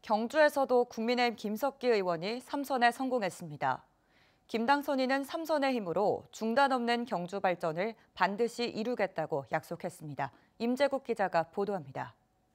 경주에서도 국민의힘 김석기 의원이 3선에 성공했습니다. 김 당선인은 3선의 힘으로 중단 없는 경주 발전을 반드시 이루겠다고 약속했습니다. 임재국 기자가 보도합니다.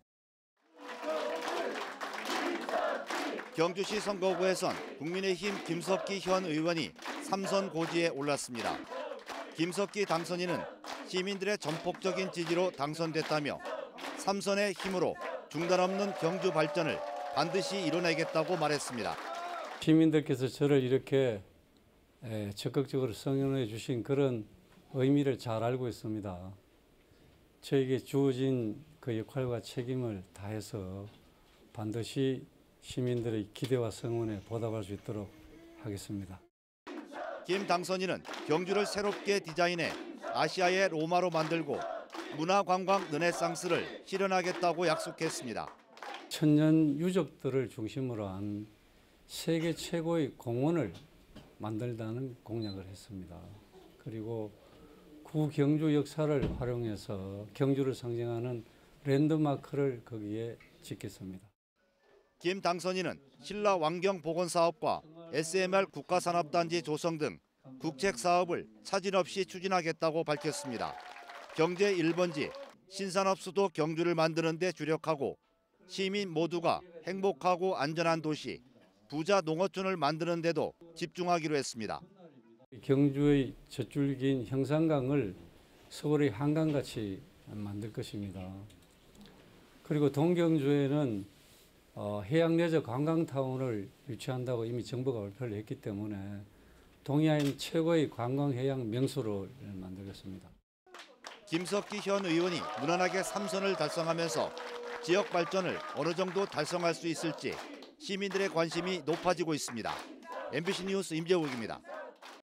경주시 선거구에선 국민의힘 김석기 현 의원이 3선 고지에 올랐습니다. 김석기 당선인은 시민들의 전폭적인 지지로 당선됐다며 3선의 힘으로 중단 없는 경주 발전을 반드시 이뤄내겠다고 말했습니다. 시민들께서 저를 이렇게 적극적으로 성원해 주신 그런 의미를 잘 알고 있습니다. 저에게 주어진 그 역할과 책임을 다해서 반드시 시민들의 기대와 성원에 보답할 수 있도록 하겠습니다. 김 당선인은 경주를 새롭게 디자인해 아시아의 로마로 만들고 문화관광 르네상스를 실현하겠다고 약속했습니다. 천년 유적들을 중심으로 한 세계 최고의 공원을 만들다는 공약을 했습니다. 그리고 구경주 역사를 활용해서 경주를 상징하는 랜드마크를 거기에 짓겠습니다. 김 당선인은 신라 왕경 복원 사업과 SMR 국가산업단지 조성 등 국책 사업을 차질 없이 추진하겠다고 밝혔습니다. 경제 1번지 신산업 수도 경주를 만드는 데 주력하고 시민 모두가 행복하고 안전한 도시, 부자 농어촌을 만드는 데도 집중하기로 했습니다. 경주의 젖줄긴 형산강을 서울의 한강같이 만들 것입니다. 그리고 동경주에는 해양레저 관광타운을 유치한다고 이미 정부가 발표를 했기 때문에 동해안 최고의 관광해양 명소를 만들겠습니다. 김석기 현 의원이 무난하게 3선을 달성하면서 지역 발전을 어느 정도 달성할 수 있을지 시민들의 관심이 높아지고 있습니다. MBC 뉴스 임재욱입니다.